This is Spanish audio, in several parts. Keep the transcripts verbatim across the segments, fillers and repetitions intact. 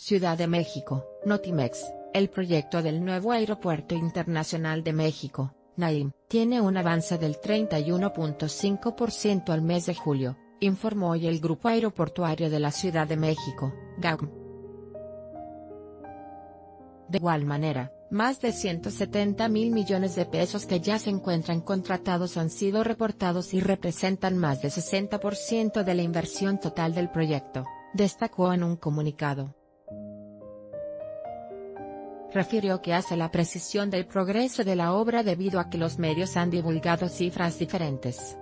Ciudad de México, Notimex, el proyecto del nuevo Aeropuerto Internacional de México, NAIM, tiene un avance del treinta y uno punto cinco por ciento al mes de julio, informó hoy el Grupo Aeroportuario de la Ciudad de México, G A M. De igual manera, más de ciento setenta mil millones de pesos que ya se encuentran contratados han sido reportados y representan más del sesenta por ciento de la inversión total del proyecto, destacó en un comunicado. Refirió que hace la precisión del progreso de la obra debido a que los medios han divulgado cifras diferentes.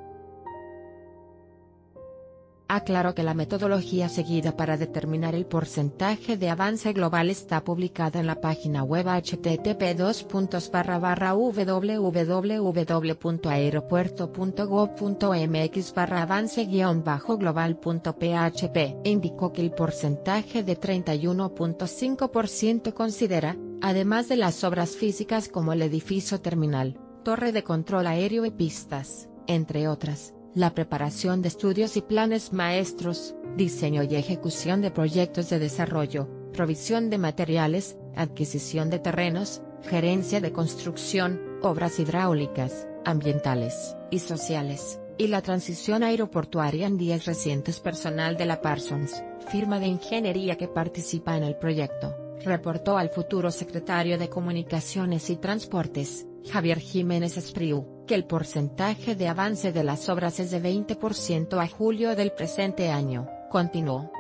Aclaró que la metodología seguida para determinar el porcentaje de avance global está publicada en la página web h t t p dos barra barra w w w punto aeropuerto punto gob punto m x barra avance guión bajo global punto p h p. Indicó que el porcentaje de treinta y uno punto cinco por ciento considera, además de las obras físicas como el edificio terminal, torre de control aéreo y pistas, entre otras, la preparación de estudios y planes maestros, diseño y ejecución de proyectos de desarrollo, provisión de materiales, adquisición de terrenos, gerencia de construcción, obras hidráulicas, ambientales y sociales, y la transición aeroportuaria en días recientes. Personal de la Parsons, firma de ingeniería que participa en el proyecto, reportó al futuro secretario de Comunicaciones y Transportes, Javier Jiménez Espriu, que el porcentaje de avance de las obras es de veinte por ciento a julio del presente año. Continuó.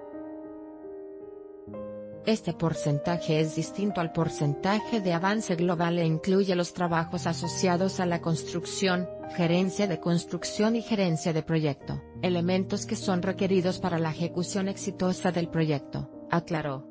Este porcentaje es distinto al porcentaje de avance global e incluye los trabajos asociados a la construcción, gerencia de construcción y gerencia de proyecto, elementos que son requeridos para la ejecución exitosa del proyecto, aclaró.